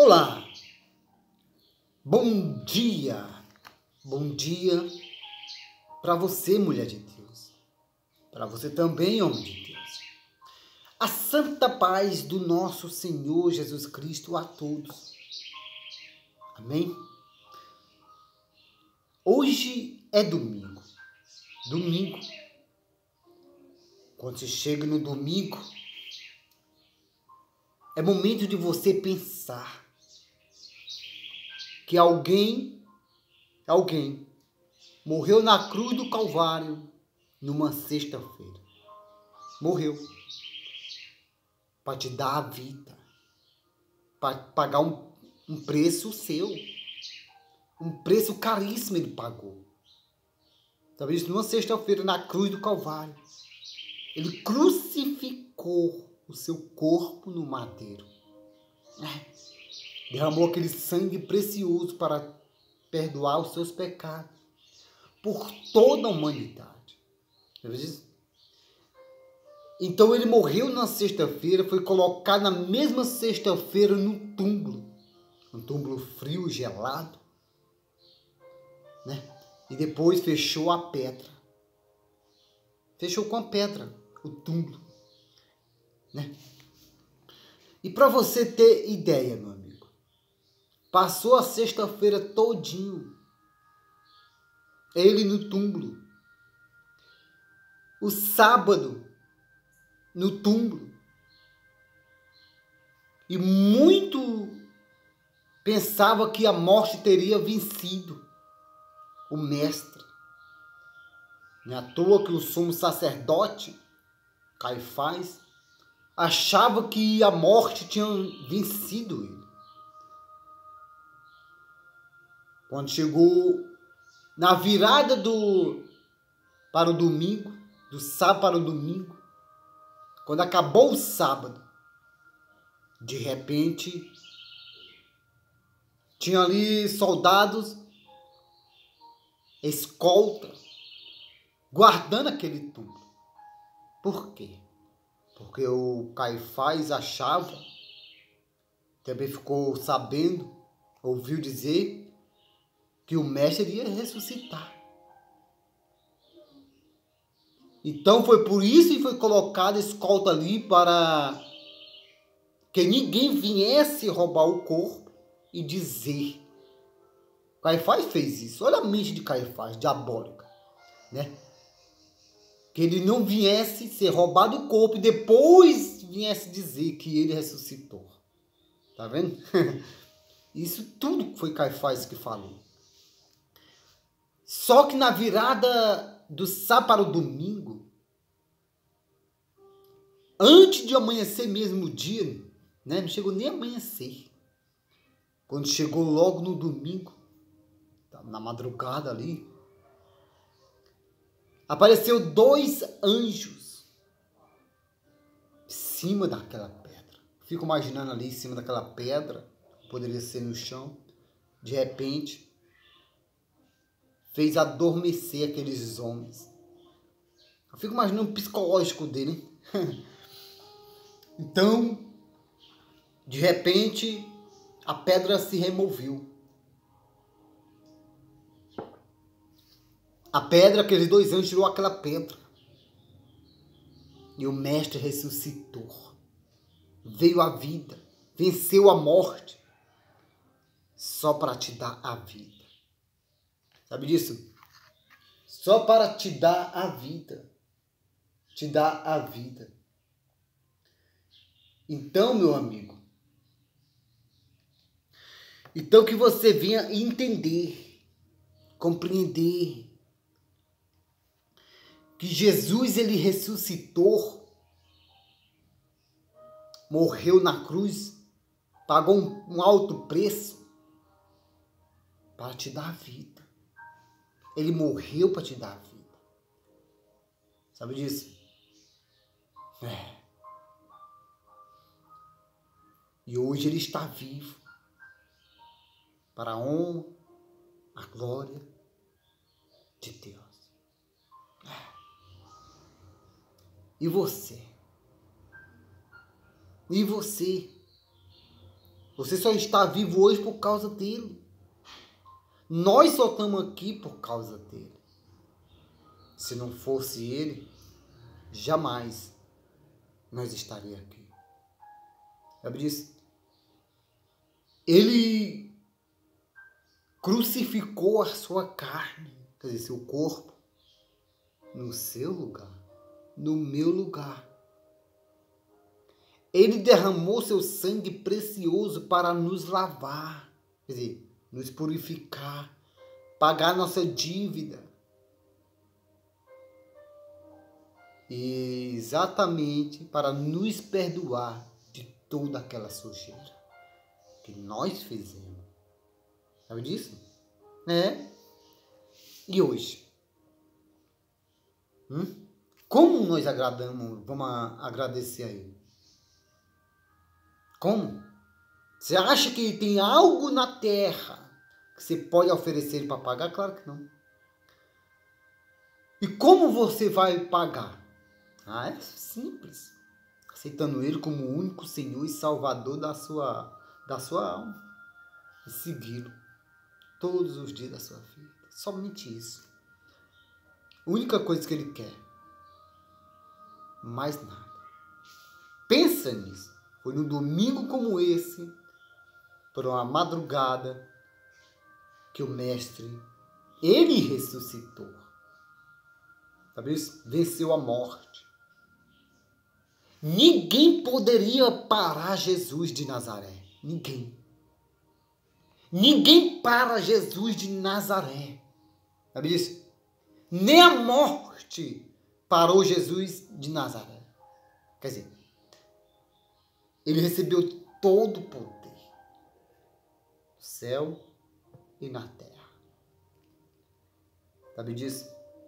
Olá, bom dia para você, mulher de Deus, para você também, homem de Deus. A santa paz do nosso Senhor Jesus Cristo a todos. Amém? Hoje é domingo. Quando você chega no domingo, é momento de você pensar que alguém morreu na cruz do Calvário numa sexta-feira. Morreu para te dar a vida, para pagar um preço seu, um preço caríssimo ele pagou. Talvez numa sexta-feira na cruz do Calvário, ele crucificou o seu corpo no madeiro. Derramou aquele sangue precioso para perdoar os seus pecados por toda a humanidade. Então ele morreu na sexta-feira, foi colocado na mesma sexta-feira no túmulo. Um túmulo frio, gelado. E depois fechou a pedra. Fechou com a pedra o túmulo. E para você ter ideia, meu amigo, passou a sexta-feira todinho ele no túmulo. O sábado no túmulo. E muito pensava que a morte teria vencido o mestre. Não é à toa que o sumo sacerdote, Caifás, achava que a morte tinha vencido ele. Quando chegou na virada para o domingo, do sábado para o domingo, quando acabou o sábado, de repente, tinha ali soldados, escolta, guardando aquele túmulo. Por quê? Porque o Caifás achava, também ficou sabendo, ouviu dizer, que o mestre iria ressuscitar. Então foi por isso que foi colocada escolta ali para que ninguém viesse roubar o corpo e dizer. Caifás fez isso. Olha a mente de Caifás, diabólica. Que ele não viesse ser roubado o corpo e depois viesse dizer que ele ressuscitou. Tá vendo? Isso tudo foi Caifás que falou. Só que na virada do sábado para o domingo, antes de amanhecer mesmo o dia, não chegou nem a amanhecer. Quando chegou logo no domingo, na madrugada ali, apareceu 2 anjos em cima daquela pedra. Fico imaginando ali em cima daquela pedra, poderia ser no chão, de repente, fez adormecer aqueles homens. Eu fico imaginando o psicológico dele. Então, de repente, a pedra se removeu. A pedra, aqueles 2 anjos tirou aquela pedra. E o mestre ressuscitou. Veio à vida. Venceu a morte. Só para te dar a vida. Sabe disso? Só para te dar a vida. Te dar a vida. Então, meu amigo. Então que você venha entender. Compreender. Que Jesus, ele ressuscitou, morreu na cruz, pagou um alto preço para te dar a vida. Ele morreu para te dar a vida. Sabe disso? E hoje ele está vivo para a honra, a glória de Deus. E você? E você? Você só está vivo hoje por causa dele. Nós só estamos aqui por causa dele. Se não fosse ele, jamais nós estaríamos aqui. Sabe disso? Ele crucificou a sua carne, quer dizer, seu corpo, no seu lugar, no meu lugar. Ele derramou seu sangue precioso para nos lavar, quer dizer, nos purificar, pagar nossa dívida. E exatamente para nos perdoar de toda aquela sujeira que nós fizemos. Sabe disso? E hoje? Como nós vamos agradecer a ele? Como? Você acha que tem algo na terra que você pode oferecer para pagar? Claro que não. E como você vai pagar? É simples. Aceitando ele como o único Senhor e Salvador da sua alma. E segui-lo todos os dias da sua vida. Somente isso. A única coisa que ele quer. Mais nada. Pensa nisso. Foi num domingo como esse, por uma madrugada, que o Mestre, ele ressuscitou. Sabe isso? Venceu a morte. Ninguém poderia parar Jesus de Nazaré. Ninguém. Ninguém para Jesus de Nazaré. Sabe isso? Nem a morte parou Jesus de Nazaré. Quer dizer, ele recebeu todo o poder. No céu e na terra. Sabe disso?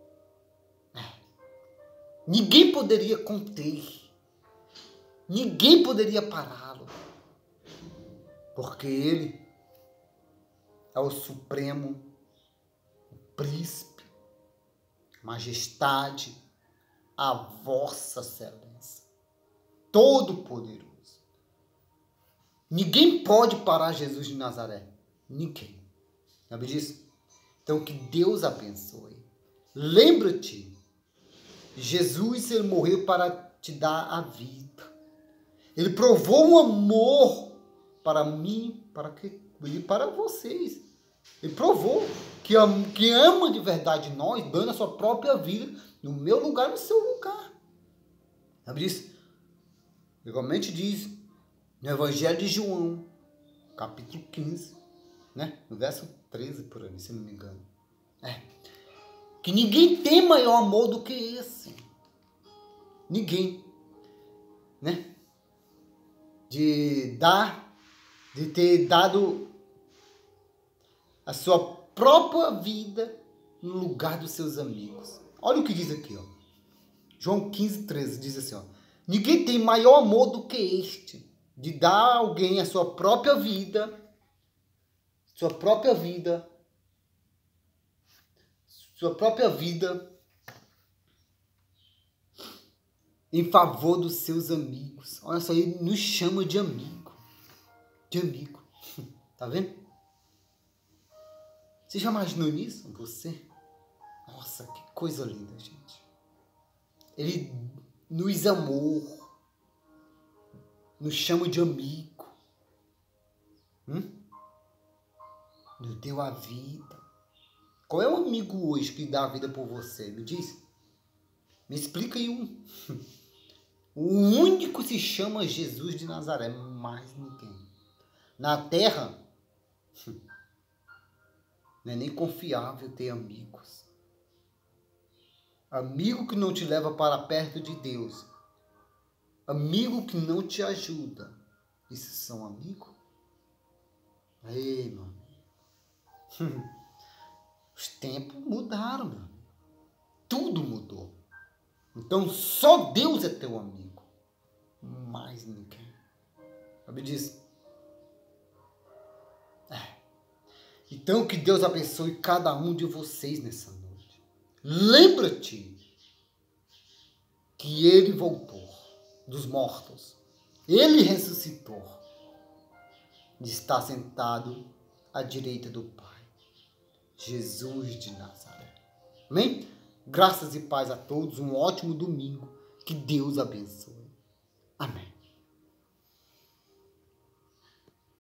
Ninguém poderia conter. Ninguém poderia pará-lo. Porque ele é o Supremo, o Príncipe, Majestade, a Vossa Excelência, Todo-Poderoso. Ninguém pode parar Jesus de Nazaré. Ninguém. Sabe disso? Então que Deus abençoe. Lembra-te, Jesus, ele morreu para te dar a vida. Ele provou um amor para mim, para vocês. Ele provou que ama de verdade nós, dando a sua própria vida no meu lugar, no seu lugar. Sabe disso? Igualmente diz no Evangelho de João, capítulo 15, no verso 13, por aí, se não me engano. Que ninguém tem maior amor do que esse. Ninguém. De ter dado a sua própria vida no lugar dos seus amigos. Olha o que diz aqui, ó. João 15, 13 diz assim, ó. Ninguém tem maior amor do que este, de dar a alguém a sua própria vida em favor dos seus amigos. Olha só, ele nos chama de amigo. De amigo. Tá vendo? Você já imaginou nisso? Você? Nossa, que coisa linda, gente. Ele nos amou. Nos chama de amigo. Nos deu a vida. Qual é o amigo hoje que dá a vida por você? Me diz. Me explica aí um. O único se chama Jesus de Nazaré, mais ninguém. Na terra, não é nem confiável ter amigos. Amigo que não te leva para perto de Deus. Amigo que não te ajuda. Esses são amigos? Ei, meu amigo. Os tempos mudaram, meu amigo. Tudo mudou. Então, só Deus é teu amigo. Mais ninguém. Sabe disso? Então, que Deus abençoe cada um de vocês nessa noite. Lembra-te que Ele voltou dos mortos. Ele ressuscitou. de estar sentado à direita do Pai. Jesus de Nazaré. Amém? Graças e paz a todos. Um ótimo domingo. Que Deus abençoe.